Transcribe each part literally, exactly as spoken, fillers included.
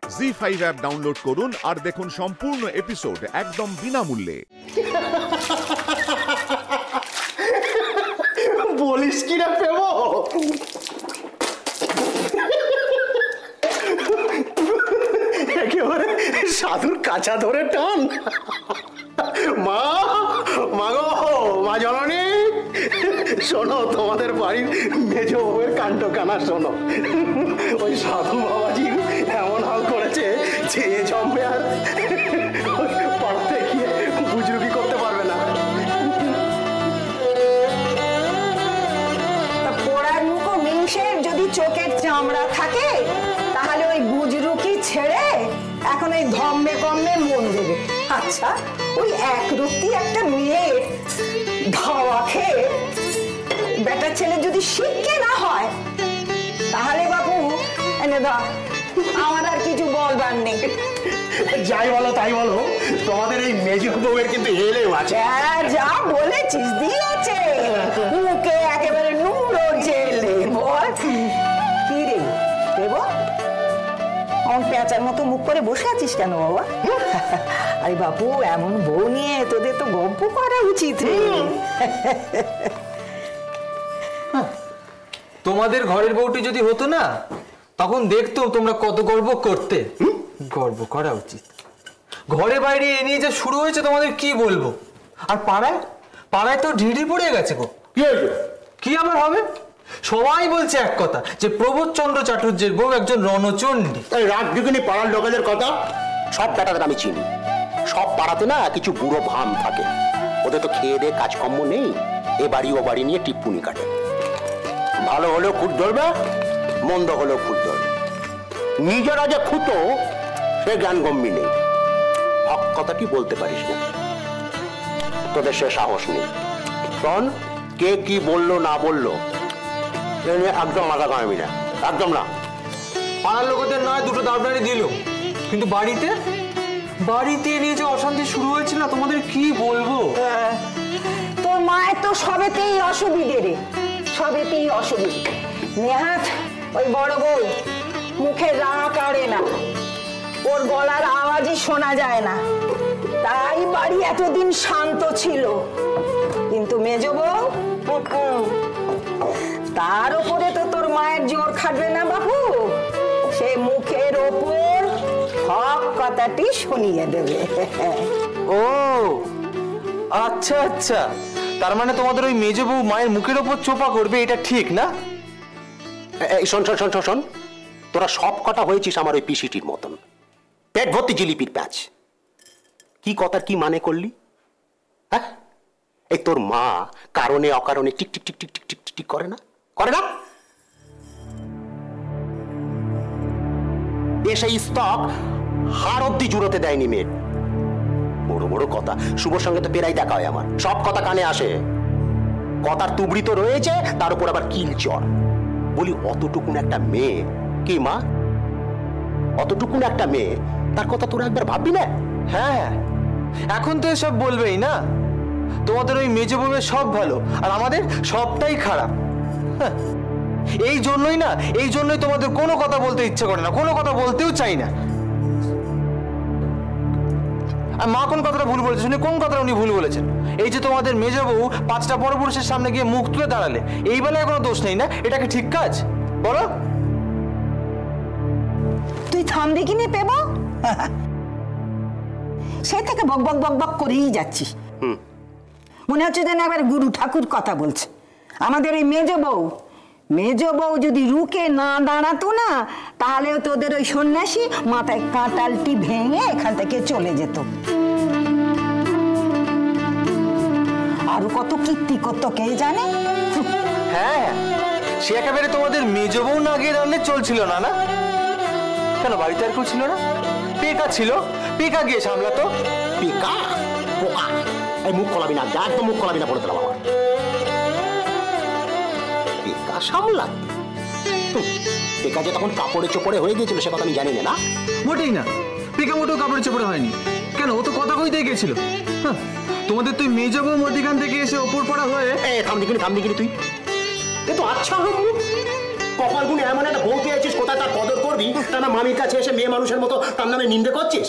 জি five app download করুন আর দেখুন সম্পূর্ণ এপিসোড একদম বিনামূল্যে। বলিস কি না পেব, একেবারে সাধুর কাঁচা ধরে টান। মা মা গো, মা জননী, শোনো তোমাদের বাড়ির মেজ বউয়ের কাণ্ড কানা শোনো। ওই সাধু বাবাজি এমন হাল করেছে যে জন্মে আর পাড়াতে গিয়ে বুজরুকি করতে পারবে না। পোড়ার মুখো মিংসের যদি চোখের চামড়া থাকে তাহলে ওই বুজরুকি ছেড়ে এখন ওই ধম্মে কম্মে মন দেবে। আচ্ছা, ওই একরূপী একটা মেয়ে ধাওয়া খেয়ে বেটার ছেলে যদি শিক্ষে না হয় তাহলে বাবু এনে ধর, আমার আর কিছু বলবার নেই। যাই বলো তাই বলো, তোমাদের এই মেজ বউয়ের কিন্তু হেলেও আছে। যা বলেছিস দিয়েছে, মুখে একেবারে নুরো জেলে। বল কি রে দেব, আমার পেঁচার মতো মুখ করে বসে আছিস কেন বাবা? আরে বাবু, এমন বউ নিয়ে তোদের তো গল্প করা উচিত রে। তোমাদের ঘরের বউটি যদি হতো না, তখন দেখতো তোমরা কত গর্ব করতে। গর্ব করা উচিত। ঘরে বাইরে এ নিয়ে যা শুরু হয়েছে তোমাদের কি বলবো। আর পাড়ায় পাড়ায় তো ঢিঢি পড়ে গেছে গো। কি আবার হবে? সবাই বলছে এক কথা, যে প্রবোধচন্দ্র চাটুর্যের বউ একজন রণচণ্ডী। রাত দুগুনি পাড়ার লোকেদের কথা সব ব্যাটাদের আমি চিনি। সব পাড়াতে না কিছু বুড়ো ভাম থাকে, ওদের তো খেয়ে দিয়ে কাজকর্ম নেই, এ বাড়ি ও বাড়ি নিয়ে টিপ্পুনি কাটে। ভালো হলেও খুঁত ধরবে, মন্দ হলেও খুঁত ধরবে। নিজেরা যে খুঁতো সে জ্ঞান গম্ভীর নেই, হক কথাটি বলতে পারিস না, তোদের সে সাহস নেই। শোন, কে কি বললো না বললো একদম মাথা কামাবি না, একদম না। পাড়ার লোকেদের নয় দুটো দাবনারি দিল, কিন্তু বাড়িতে বাড়িতে নিয়ে যে অশান্তি শুরু হয়েছে না, তোমাদের কি বলবো। তোর মায়ের তো সবেতেই অসুবিধে রে, সবেতেই অসুবিধে। নেহাত ওই বড় বউ মুখে রাগ কাড়ে না, ওর গলার আওয়াজই শোনা যায় না, তাই বাড়ি এতদিন শান্ত ছিল। কিন্তু মেজ বউ, তার উপরে তো তোর মায়ের জোর খাটবে না বাবু, সে মুখের ওপর হক কথাটি শুনিয়ে দেবে। ও আচ্ছা আচ্ছা, তার মানে তোমাদের ওই মেজ বউ মায়ের মুখের ওপর চোপা করবে, এটা ঠিক না? এই শোন শোন শোন শোন, তোরা সব কটা হয়েছিস আমার ওই পিসিটির মতন, পেট ভর্তি জিলিপির প্যাচ। কি কথার কি মানে করলি? হ্যাঁ, এই তোর মা কারণে অকারণে টিক টিক টিক টিক টিক টিক টিক করে না, করে না? এসে স্তক হাড় অব্দি জুড়োতে দেয়নি মেয়ে। বড় বড় কথা, শুভর সঙ্গে তো পেরাই দেখা হয় আমার, সব কথা কানে আসে। কথার তুবড়ি তো রয়েছে, তার উপর আবার কিলচর। বলি অতটুকুন একটা মেয়ে, কি মা, অতটুকুন একটা মেয়ে, তার কথা তোরা একবার ভাববি না? হ্যাঁ, এখন তো এসব বলবেই না। তোমাদের ওই মেজ বউয়ের সব ভালো আর আমাদের সবটাই খারাপ। এই জন্যই না, এই জন্যই তোমাদের কোনো কথা বলতে ইচ্ছে করে না, কোনো কথা বলতেও চাই না। আর মা কোন কথাটা ভুল বলেছে শুনে, কোন কথাটা উনি ভুল বলেছেন? এই যে তোমাদের মেজ বউ পাঁচটা পরপুরুষের সামনে গিয়ে মুখ তুলে দাঁড়ালে, এই বেলায় কোনো দোষ নেই না, এটা কি ঠিক কাজ বলো? তুই থামবি কি নে পেব? সে থেকে বক বক বক বক করেই যাচ্ছিস। মনে হচ্ছে যেন একবার গুরু ঠাকুর কথা বলছে। আমাদের ওই মেজ বউ মেজ বউ যদি রুকে না দাঁড়াতো না, তাহলে তোদের ওই সন্ন্যাসী মাথায় কাঁটালটি ভেঙে এখান থেকে চলে যেত। আরো কত কীর্তি করতো কে জানে। হ্যাঁ, সে একেবারে তোমাদের মেজ বউ না গিয়ে রান্নে চলছিল না না? কেন বাড়িতে আর কেউ ছিল না? পেকা ছিল, পেকা গিয়ে সামলাতো। পেকা পোকা, এই মুখ খোলাবি না, একদম মুখ খোলাবি না, বলে দিলাম। আমার পেকা সামলা, পেকা যে তখন কাপড়ে চোপড়ে হয়ে গিয়েছিল সে কথা আমি জানি না। মোটেই না, পেকা মোটেও কাপড়ে চোপড়ে হয়নি। কেন, ও তো কথা কইতে গেছিল। তোমাদের তুই মেজ বউ মধ্যখান থেকে এসে ওপর পড়া হয়ে। থাম দিকিনি থাম দিকিনি তুই, এ তো আচ্ছা হয়নি। কপাল গুনে এমন একটা বউ পেয়েছিস, কোথায় তার কদর করবি, তা না মামির কাছে এসে মেয়ে মানুষের মতো তার নামে নিন্দে করছিস।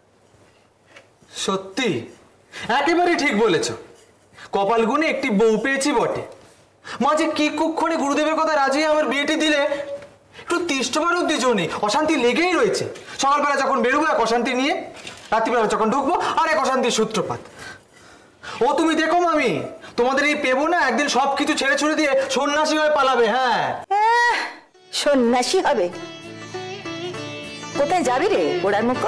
সত্যি একেবারে ঠিক বলেছ, কপাল গুনে একটি বউ পেয়েছি বটে। মাঝে কি কুক্ষণে গুরুদেবের কথা রাজি আমার বিয়েটি দিলে একটু তিষ্ঠবার উদ্দেশ্য নেই, অশান্তি লেগেই রয়েছে। সকালবেলা যখন বেরোবো এক অশান্তি নিয়ে, রাত্রিবেলা যখন ঢুকবো আর এক অশান্তির সূত্রপাত। ও তুমি দেখো মামি, তোমাদের এই পেবো না একদিন সবকিছু ছেড়ে ছুড়ে দিয়ে সন্ন্যাসী হয়ে পালাবে। হ্যাঁ সন্ন্যাসী হবে? কোথায় যাবি রে ওড়ার মুখ?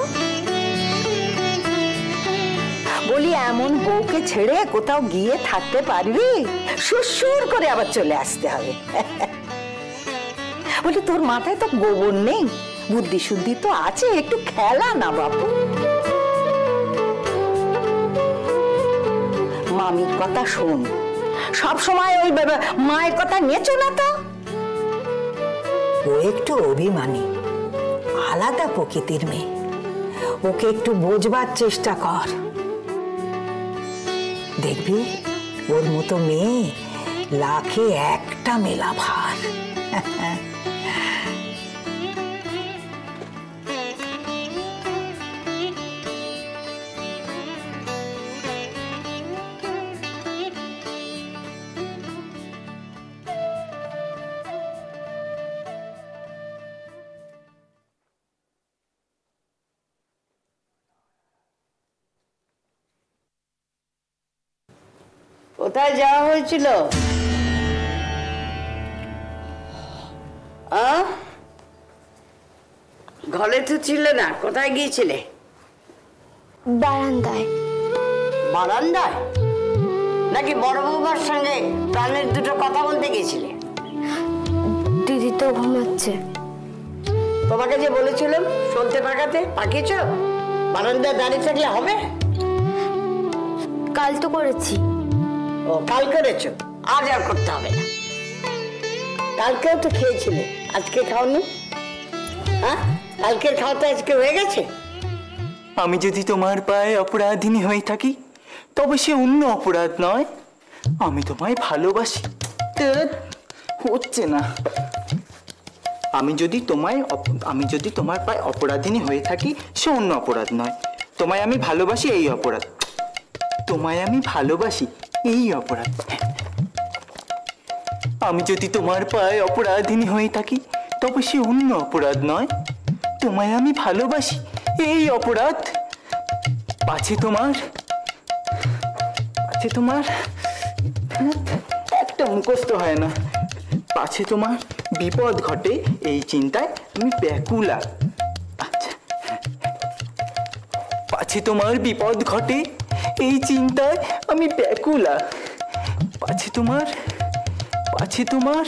বলি এমন বউকে ছেড়ে কোথাও গিয়ে থাকতে পারবি? সুর করে আবার চলে আসতে হবে। বলি তোর মাথায় তো গোবর নেই, বুদ্ধি শুদ্ধি তো আছে, একটু খেলা না বাপু। মামির কথা শোন, সব সময় ওই মায়ের কথা নেচো না তো। ও একটু অভিমানী, আলাদা প্রকৃতির মেয়ে, ওকে একটু বোঝবার চেষ্টা কর। দেখবি ওর মতো মেয়ে লাখে একটা মেলা ভার। কোথায় যাওয়া হয়েছিল? ঘরে তো ছিলে না, কোথায় গিয়েছিলে? বারান্দায়। বারান্দায় নাকি বড় বৌমার সঙ্গে প্রাণের দুটো কথা বলতে গিয়েছিলে? দিদি তো ঘুমাচ্ছে। তোমাকে যে বলেছিলাম সলতে পাকাতে, পাকিয়েছ? বারান্দায় দাঁড়িয়ে থাকলে হবে? কাল তো করেছি। ও কাল করেছো, আজ আর করতে হবে না। কালকেও তো খেয়েছিলে, আজকে খাওনি? হ্যাঁ, কালকের খাওয়াটা আজকে হয়ে গেছে। আমি যদি তোমার পায়ে অপরাধিনী হয়ে থাকি তবে সে অন্য অপরাধ নয়, আমি তোমায় ভালোবাসি। হচ্ছে না। আমি যদি তোমায় আমি যদি তোমার পায়ে অপরাধিনী হয়ে থাকি সে অন্য অপরাধ নয়, তোমায় আমি ভালোবাসি এই অপরাধ। তোমায় আমি ভালোবাসি এই অপরাধ। আমি যদি তোমার পায়ে অপরাধিনী হয়ে থাকি তবে সে অন্য অপরাধ নয়, তোমায় আমি ভালোবাসি এই অপরাধ। পাছে তোমার পাছে তোমার একটা মুখস্থ হয় না। পাছে তোমার বিপদ ঘটে এই চিন্তায় আমি ব্যাকুলা। আচ্ছা, পাছে তোমার বিপদ ঘটে এই চিন্তায় আমি ব্যাকুলা। পাছে তোমার পাছে তোমার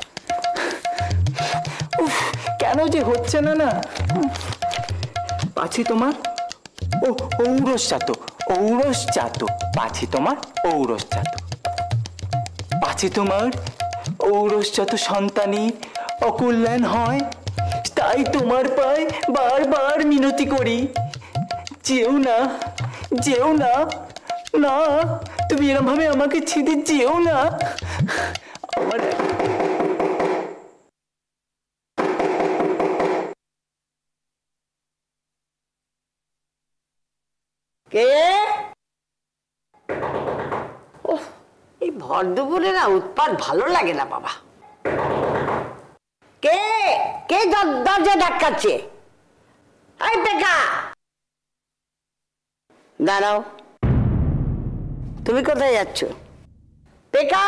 উফ, কেন যে হচ্ছে না না। পাছে তোমার ও ঔরসজাত ঔরসজাত পাছে তোমার ঔরসজাত পাছে তোমার ঔরসজাত সন্তানই অকল্যাণ হয়, তাই তোমার পায়ে বারবার মিনতি করি, যেও না যেও না, না তুমি এরকম ভাবে আমাকে ছেড়ে যেও না। আমার কে? ও এই ভর দুপুরে না উৎপাত ভালো লাগে না বাবা। কে কে দরজা ধাক্কাচ্ছে? এই পেকা, দাঁড়াও। তুমি কোথায় যাচ্ছ? পেকা,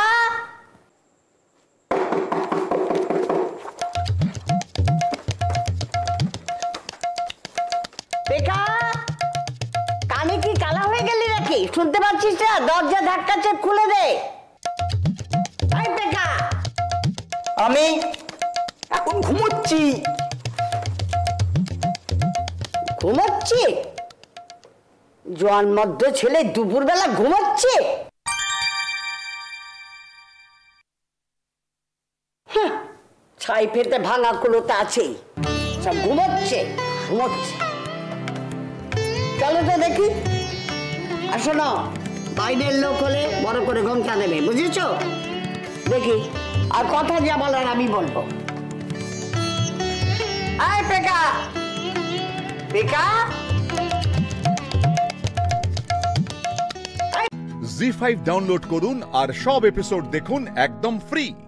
পেকা, কানে কি কালা হয়ে গেলি নাকি? শুনতে পাচ্ছিস না? দরজা ধাক্কাচ্ছে, খুলে দে। এই পেকা, আমি এখন ঘুমোচ্ছি। ঘুমোচ্ছি? জোয়ান মধ্য ছেলে দুপুরবেলা ঘুমোচ্ছে? ছাই ফেতে ভাঙা কুলো তো আছেই, সব ঘুমোচ্ছে ঘুমোচ্ছে। চলো তো দেখি। আর শোনো, বাইরের লোক হলে বড় করে ঘোমটা দেবে, বুঝেছ? দেখি, আর কথা যা বলার আমি বলবো। আয় পেকা পেকা জি ফাইভ ডাউনলোড করুন আর সব এপিসোড দেখুন একদম ফ্রি।